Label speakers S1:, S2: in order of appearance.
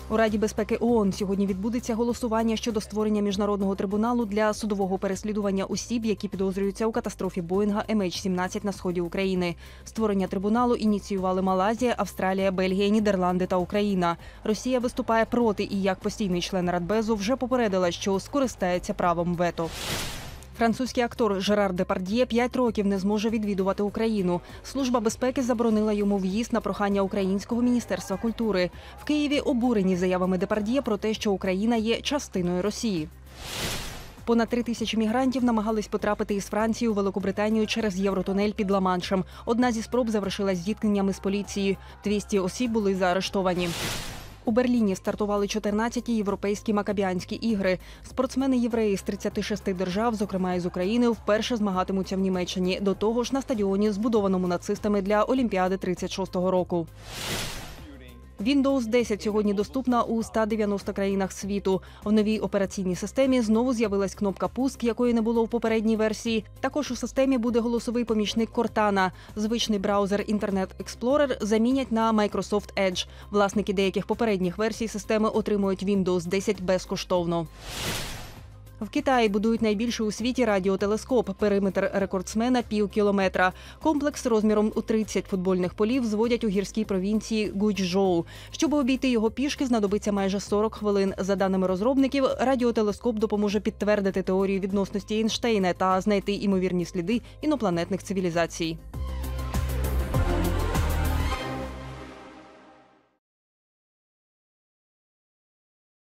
S1: У Раді безпеки ООН сьогодні відбудеться голосування щодо створення міжнародного трибуналу для судового переслідування осіб, які підозрюються у катастрофі Боїнга MH17 на сході України. Створення трибуналу ініціювали Малайзія, Австралія, Бельгія, Нідерланди та Україна. Росія виступає проти і, як постійний член Радбезу, вже попередила, що скористається правом вето. Французький актор Жерар Депард'є 5 років не зможе відвідувати Україну. Служба безпеки заборонила йому в'їзд на прохання Українського міністерства культури. В Києві обурені заявами Депард'є про те, що Україна є частиною Росії. Понад 3 тисячі мігрантів намагались потрапити із Франції у Великобританію через Євротунель під Ла-Маншем. Одна зі спроб завершилась зіткненнями з поліцією. 200 осіб були заарештовані. У Берліні стартували 14-ті європейські макабіанські ігри. Спортсмени-євреї з 36 держав, зокрема із України, вперше змагатимуться в Німеччині. До того ж на стадіоні, збудованому нацистами для Олімпіади 36-го року. Windows 10 сьогодні доступна у 190 країнах світу. В новій операційній системі знову з'явилась кнопка «Пуск», якої не було в попередній версії. Також у системі буде голосовий помічник Cortana. Звичний браузер Internet Explorer замінять на Microsoft Edge. Власники деяких попередніх версій системи отримують Windows 10 безкоштовно. В Китаї будують найбільший у світі радіотелескоп. Периметр рекордсмена – пів кілометра. Комплекс розміром у 30 футбольних полів зводять у гірській провінції Гуйчжоу. Щоб обійти його пішки, знадобиться майже 40 хвилин. За даними розробників, радіотелескоп допоможе підтвердити теорію відносності Ейнштейна та знайти імовірні сліди інопланетних цивілізацій.